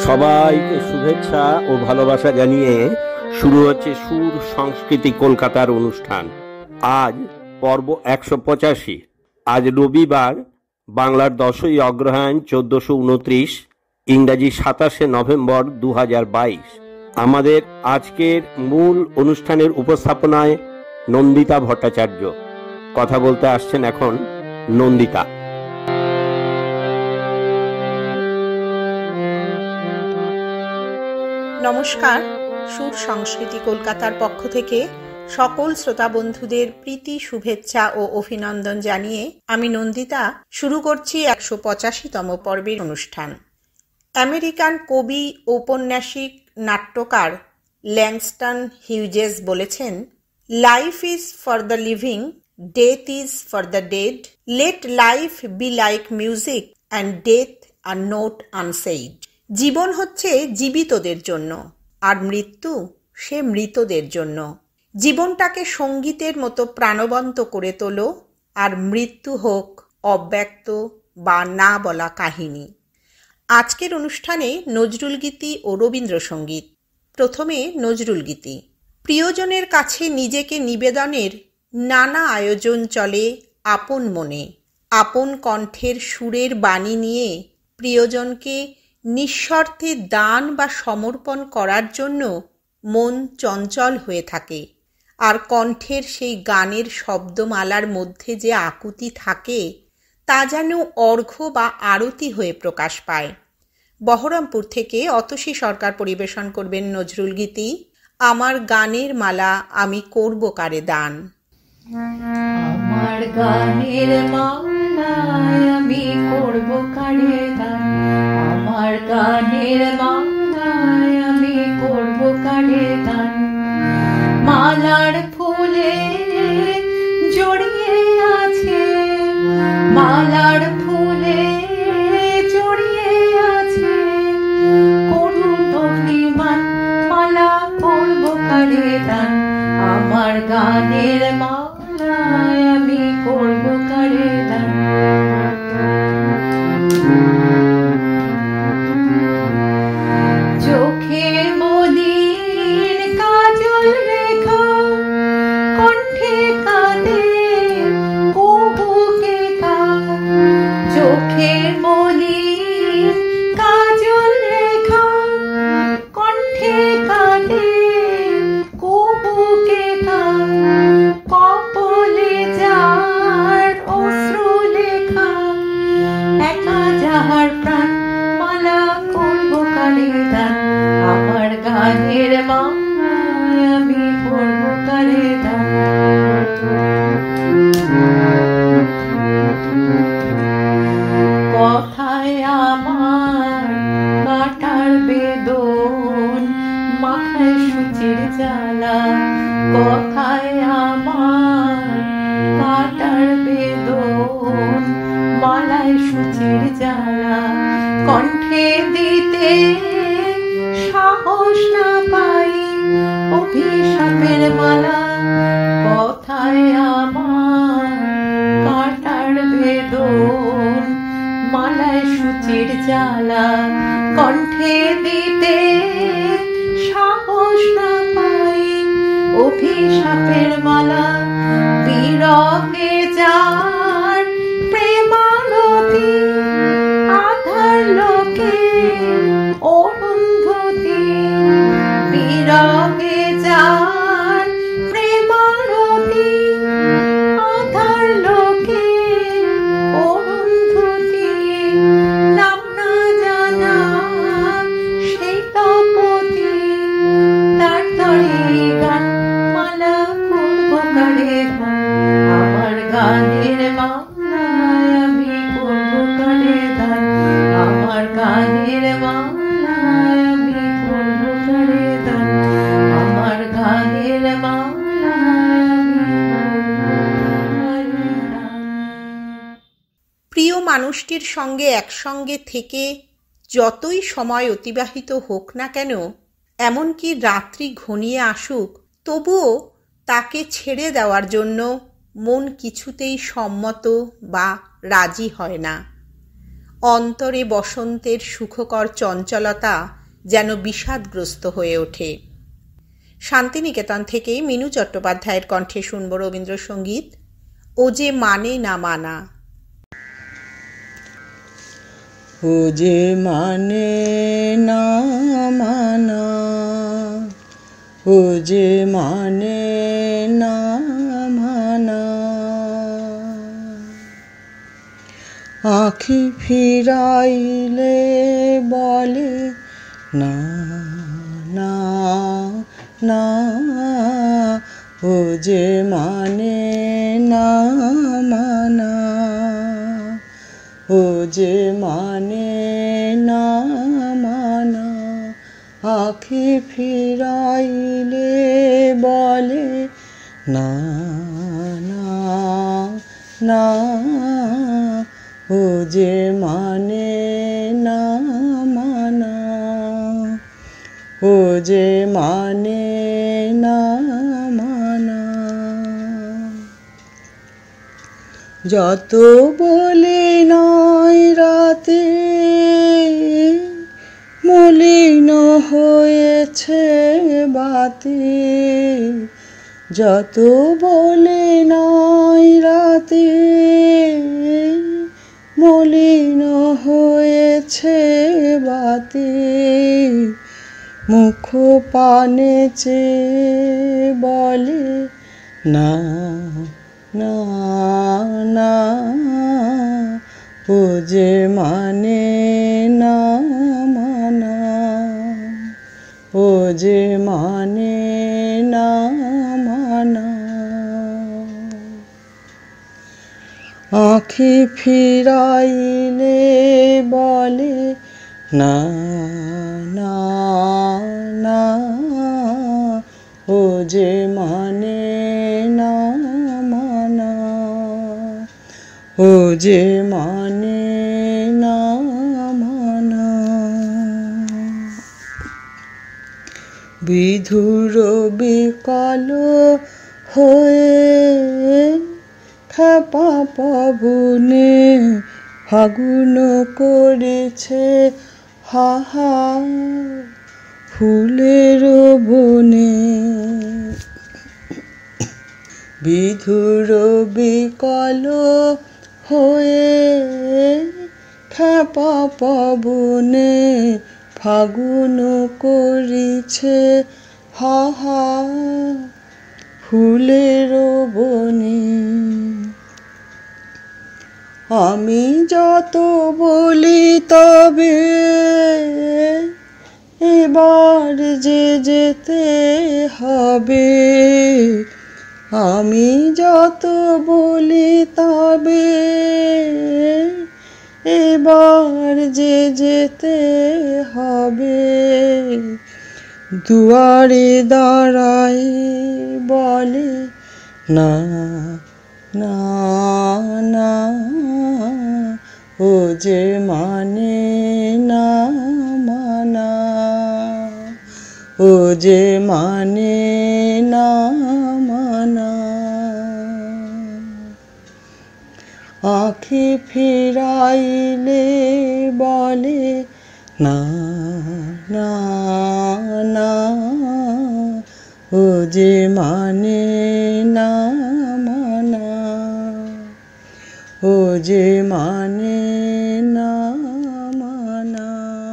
সবাইকে শুভেচ্ছা ও ভালোবাসা জানিয়ে শুরু হচ্ছে সুর সংস্কৃতি কলকাতার অনুষ্ঠান। আজ পর্ব ১৮৫। আজ রবিবার, বাংলার ১০ই অগ্রহায়ণ ১৪২৯, ইংরাজি ২৭শে নভেম্বর ২০২২। আমাদের আজকের মূল অনুষ্ঠানের উপস্থাপনায় নন্দিতা ভট্টাচার্য। কথা বলতে আসছেন এখন নন্দিতা। নমস্কার। সুর সংস্কৃতি কলকাতার পক্ষ থেকে সকল শ্রোতা বন্ধুদের প্রীতি, শুভেচ্ছা ও অভিনন্দন জানিয়ে আমি নন্দিতা শুরু করছি ১৮৫তম পর্বের অনুষ্ঠান। আমেরিকান কবি, ঔপন্যাসিক, নাট্যকার ল্যাংস্টন হিউজেস বলেছেন, life is for the living, death is for the dead, let life be like music and death are note unsaid. জীবন হচ্ছে জীবিতদের জন্য, আর মৃত্যু সে মৃতদের জন্য। জীবনটাকে সঙ্গীতের মতো প্রাণবন্ত করে তোলো, আর মৃত্যু হোক অব্যক্ত বা না বলা কাহিনী। আজকের অনুষ্ঠানে নজরুল গীতি ও রবীন্দ্রসঙ্গীত। প্রথমে নজরুল গীতি। প্রিয়জনের কাছে নিজেকে নিবেদনের নানা আয়োজন চলে আপন মনে। আপন কণ্ঠের সুরের বাণী নিয়ে প্রিয়জনকে নিঃস্বার্থে দান বা সমর্পণ করার জন্য মন চঞ্চল হয়ে থাকে, আর কণ্ঠের সেই গানের শব্দমালার মধ্যে যে আকুতি থাকে তা যেন অর্ঘ্য বা আরতি হয়ে প্রকাশ পায়। বহরমপুর থেকে অতসী সরকার পরিবেশন করবেন নজরুল গীতি, আমার গানের মালা আমি করব কারে দান। আমার গানের মালা আমি করব কারে দান, আমার গানের মালা আমি করব কারে দান। মালার ফুলে জড়িয়ে আছে, মালার ফুলে জড়িয়ে আছে করুণ অভিমান, মালা করব কারে দান। আমার গানের মালা আমি করব কারে দান। চোখে মলিন কাজল রেখা, কণ্ঠে কাঁদে কবুকে কা। চোখে মলিন কাজল রেখা, কণ্ঠে কাঁদে কবুকে কা। কপলে যার অশ্রু লেখা, একা যাহার প্রাণ, মালা করব কারে দান। আমার গানের মালা আমি করব কারে দান। কথায় আমার কাটার বেদন, মাথায় সূচির জ্বালা। কথায় আমার কাটার বেদন, মালায় সূচির জ্বালা। কণ্ঠে দিতে সাহস না পাই অভিশাপের মালা। কথায় আমার কাটার বেদন, মালায় সূচির জ্বালা। কণ্ঠে দিতে সাহস না পাই অভিশাপের মালা। বিরহে যার প্রেমারতি, আধার লোকে অরুন্ধতী। বিরহে যার প্রেমারতি, আধার লোকে অরুন্ধতী। নাম না জানা সেই তপতি, তার তরে গান, মালা করব কারে দান। আমার গানের মালা আমি করব কারে দান। আমার গানের মালা আমি করব কারে দান। আমার গানের মালা আমি করব কারে দান। প্রিয় মানুষটির সঙ্গে একসঙ্গে থেকে যতই সময় অতিবাহিত হোক না কেন, এমনকি রাত্রি ঘনিয়ে আসুক, তবুও তাকে ছেড়ে দেওয়ার জন্য মন কিছুতেই সম্মত বা রাজি হয় না। অন্তরে বসন্তের সুখকর চঞ্চলতা যেন বিষাদগ্রস্ত হয়ে ওঠে। শান্তিনিকেতন থেকে মিনু চট্টোপাধ্যায়ের কণ্ঠে শুনব রবীন্দ্রসঙ্গীত ও যে মানে না মানা। ও যে মানে না মানা, ও যে মানে না মানা, আঁখি ফিরাইলে বলে না না না, ও যে মানে না মানা, ও যে মানে না মানা, আঁখি ফিরাইলে বলে না না না, ও যে মানে না মানা, ও যে মানে না মানা। যত বলে নাই রাতে মলিন হয়েছে বাতি, যত বলে নাই রাতে মলিন হয়েছে বাতি, মুখ পানে চেয়ে বলে না না না, ও যে মানে না মানা, ও যে মানে না মানা। আঁখি ফিরাইলে বলে না না না, ও যে মানে না মানা, ও যে মানে না মানা। বিধুর বিকল হয়ে খেপা পবনে ফাগুন করেছে হাহা ফুলের বনে, বিধুর বিকল হয়ে খেপা পবনে ফাগুন করেছে হাহা ফুলের বনে। আমি যত বলি তবে এবার যে যেতে হবে, আমি যত বলি তবে এবার যে যেতে হবে, দুয়ারে দাঁড়ায় বলে না না না, ও যে মানে না মানা, ও যে মানে না মানা। আঁখি ফিরাইলে বলে না না না, ও যে মানে না মানা, ও যে মানে না মানা।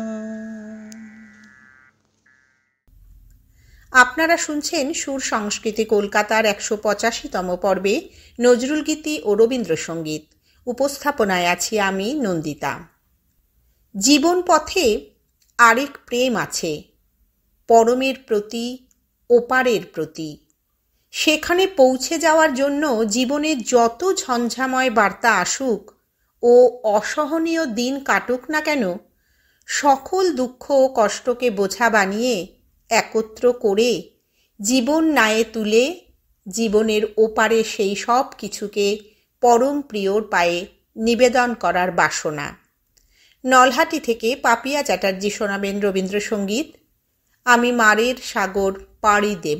আপনারা শুনছেন সুর সংস্কৃতি কলকাতার ১৮৫তম পর্বে নজরুল গীতি ও রবীন্দ্রসঙ্গীত। উপস্থাপনায় আছি আমি নন্দিতা। জীবন পথে আরেক প্রেম আছে, পরমের প্রতি, ওপারের প্রতি। সেখানে পৌঁছে যাওয়ার জন্য জীবনে যত ঝঞ্ঝাময় বার্তা আসুক ও অসহনীয় দিন কাটুক না কেন, সকল দুঃখ ও কষ্টকে বোঝা বানিয়ে একত্র করে জীবন নায়ে তুলে জীবনের ওপারে সেই সব কিছুকে পরম প্রিয়র পায়ে নিবেদন করার বাসনা। নলহাটি থেকে পাপিয়া চ্যাটার্জি শোনাবেন রবীন্দ্রসঙ্গীত আমি মারের সাগর পাড়ি দেব।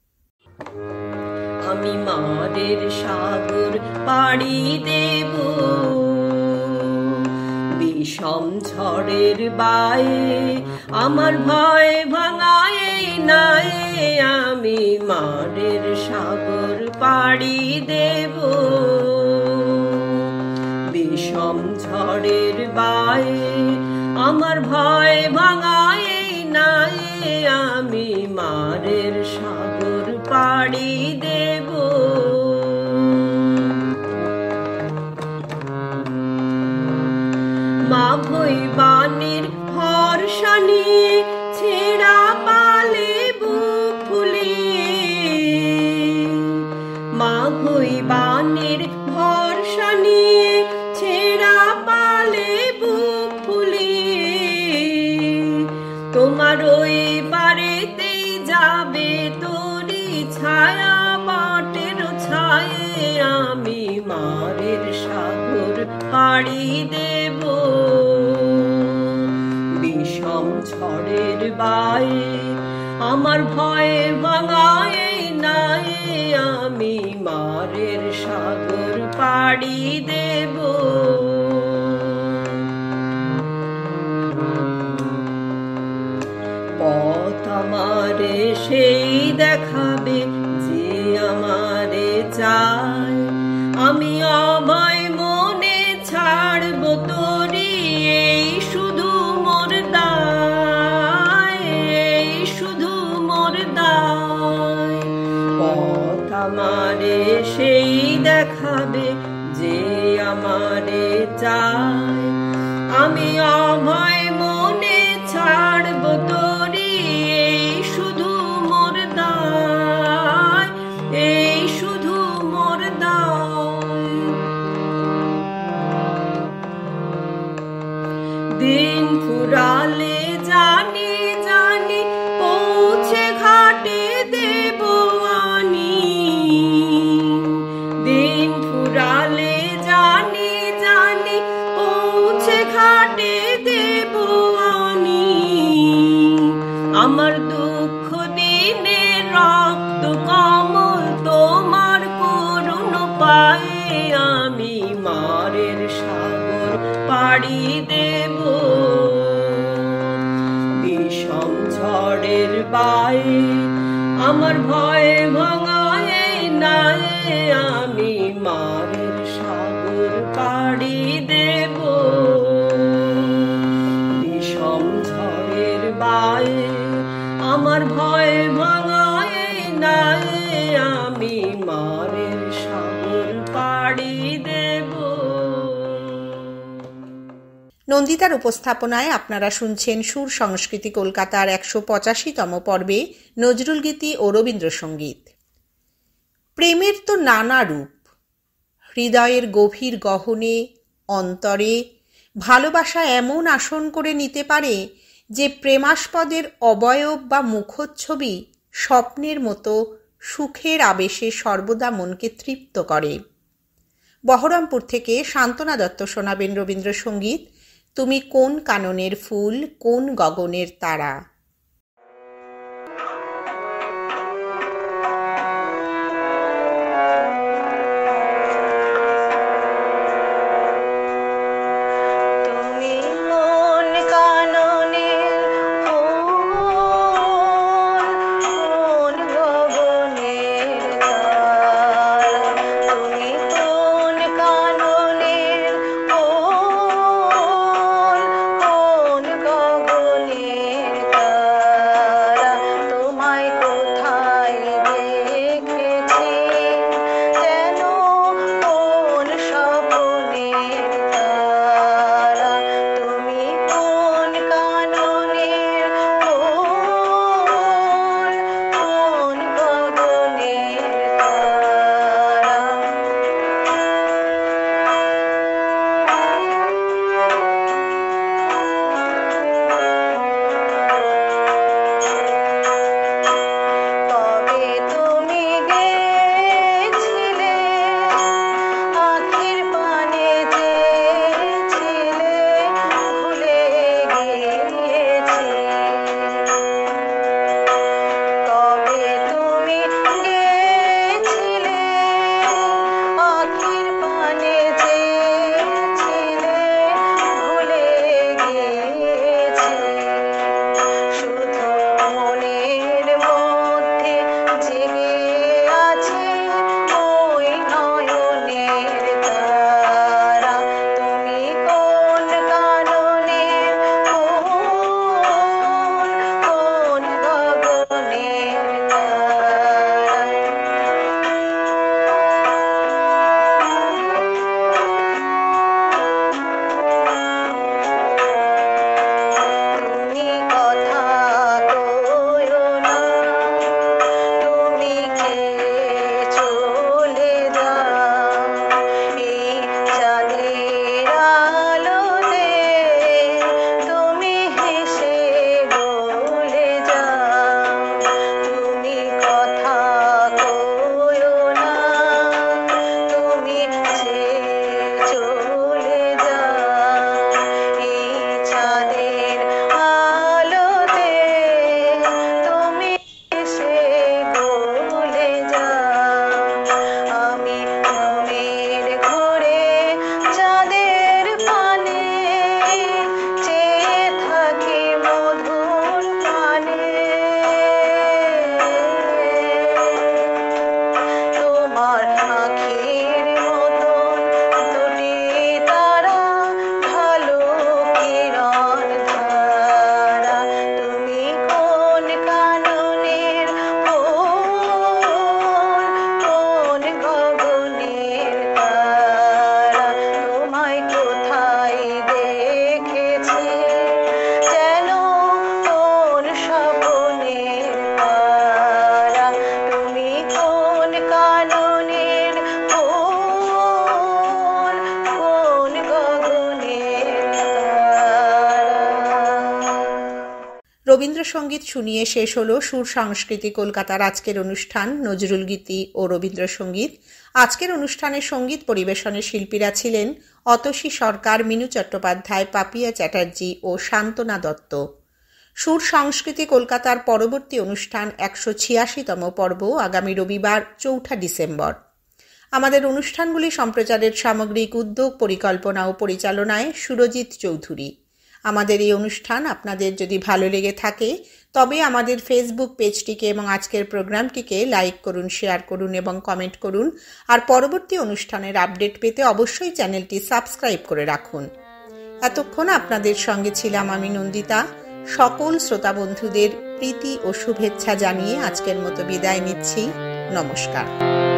আমি মারের সাগর পাড়ি দেব, বিষ বিষম ঝড়ের বায়ে আমার ভয় ভাঙায় নাই, আমি মারের সাগর পাড়ি দেব। বিষম ঝড়ের বায়ে আমার ভয় ভাঙায় নাই, আমি মারের সাগর পাড়ি দেব। মা ভৈবানের ভরসা নিয়ে ছেঁড়া পালে বুক ফুলিয়ে, মা ভৈবানের ভরসা নিয়ে ছেঁড়া পালে বুক ফুলিয়ে, তোমার ওই পারেতেই যাবে তোরি ছায়া বাটের ছায়ে, আমি মারের সাগর পাড়ি দেব। বিষম ঝড়ের বায়ে আমার ভয় ভাঙায় নাই, আমি মারের সাগর পাড়ি দেব। পথ আমারে সেই দেখাবে যে আমারে চায়, আমি অভয় মনে ছাড়ব তোরি এই শুধু মোর দায়, এই শুধু মোর দায়। পথ আমারে সেই দেখাবে যে আমারে চায়, আমি অভয় মনে ছাড়ব তোরি এই শুধু মোর দায়, এই শুধু মোর দায়। দিন ফুরালে জানি জানি পৌঁছে ঘাটে দেব আনি, দিন ফুরালে জানি জানি পৌঁছে ঘাটে দেব আনি। আমার দুঃখ দিনে রক্ত কমল তোমার করুণ পায়ে, আমি মারের সাগর পাড়ি দেব। বিষম ঝড়ের বায়ে আমার ভয় ভাঙায় নাই, আমি মারের সাগর পাড়ি দেব। বিষম ঝড়ের বায়ে আমার ভয় ভাঙায় নাই, আমি মারের সাগর পাড়ি দেব। নন্দিতার উপস্থাপনায় আপনারা শুনছেন সুর সংস্কৃতি কলকাতার ১৮৫তম পর্বে নজরুল গীতি ও রবীন্দ্রসঙ্গীত। প্রেমের তো নানা রূপ, হৃদয়ের গভীর গহনে অন্তরে ভালোবাসা এমন আসন করে নিতে পারে যে প্রেমাস্পদের অবয়ব বা মুখচ্ছবি স্বপ্নের মতো সুখের আবেশে সর্বদা মনকে তৃপ্ত করে। বহরমপুর থেকে শান্তনা দত্ত শোনাবেন রবীন্দ্রসঙ্গীত তুমি কোন কাননের ফুল কোন গগনের তারা। কোন গগনের রবীন্দ্রসঙ্গীত শুনিয়ে শেষ হলো সুর সংস্কৃতি কলকাতার আজকের অনুষ্ঠান নজরুল গীতি ও রবীন্দ্রসঙ্গীত। আজকের অনুষ্ঠানের সঙ্গীত পরিবেশনের শিল্পীরা ছিলেন অতসী সরকার, মিনু চট্টোপাধ্যায়, পাপিয়া চ্যাটার্জি ও শান্তনা দত্ত। সুর সংস্কৃতি কলকাতার পরবর্তী অনুষ্ঠান 186তম পর্ব আগামী রবিবার 4 ডিসেম্বর। আমাদের অনুষ্ঠানগুলি সম্প্রচারের সামগ্রিক উদ্যোগ, পরিকল্পনা ও পরিচালনায় সুরজিৎ চৌধুরী। আমাদের এই অনুষ্ঠান আপনাদের যদি ভালো লেগে থাকে তবে আমাদের ফেসবুক পেজটিকে এবং আজকের প্রোগ্রামটিকে লাইক করুন, শেয়ার করুন এবং কমেন্ট করুন। আর পরবর্তী অনুষ্ঠানের আপডেট পেতে অবশ্যই চ্যানেলটি সাবস্ক্রাইব করে রাখুন। এতক্ষণ আপনাদের সঙ্গে ছিলাম আমি নন্দিতা। সকল শ্রোতা বন্ধুদের প্রীতি ও শুভেচ্ছা জানিয়ে আজকের মতো বিদায় নিচ্ছি। নমস্কার।